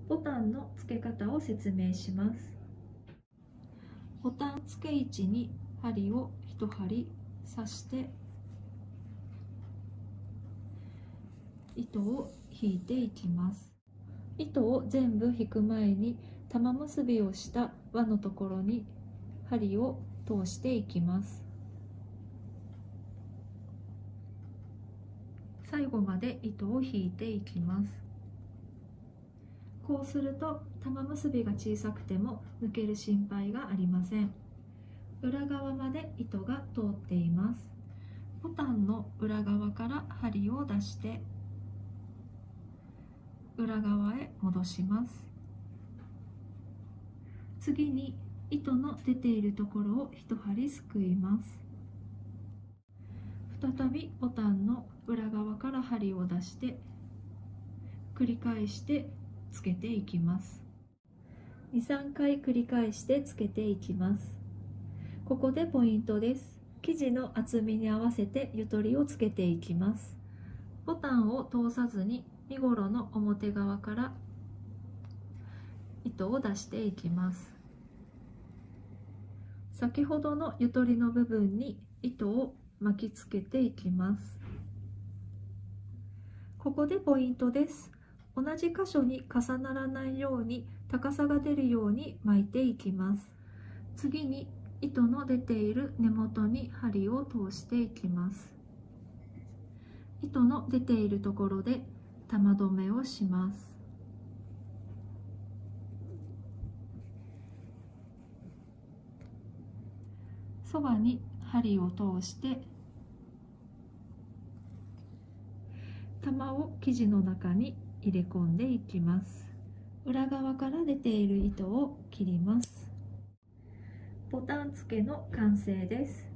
ボタンの付け方を説明します。ボタン付け位置に針を1針刺して糸を引いていきます。糸を全部引く前に玉結びをした輪のところに針を通していきます。最後まで糸を引いていきます。こうすると玉結びが小さくても抜ける心配がありません。裏側まで糸が通っています。ボタンの裏側から針を出して裏側へ戻します。次に糸の出ているところを1針すくいます。再びボタンの裏側から針を出して繰り返してつけていきます。2、3回繰り返してつけていきます。ここでポイントです。生地の厚みに合わせてゆとりをつけていきます。ボタンを通さずに身ごろの表側から糸を出していきます。先ほどのゆとりの部分に糸を巻きつけていきます。ここでポイントです。同じ箇所に重ならないように高さが出るように巻いていきます。次に糸の出ている根元に針を通していきます。糸の出ているところで玉留めをします。そばに針を通して玉を生地の中に入れ込んでいきます。裏側から出ている糸を切ります。ボタン付けの完成です。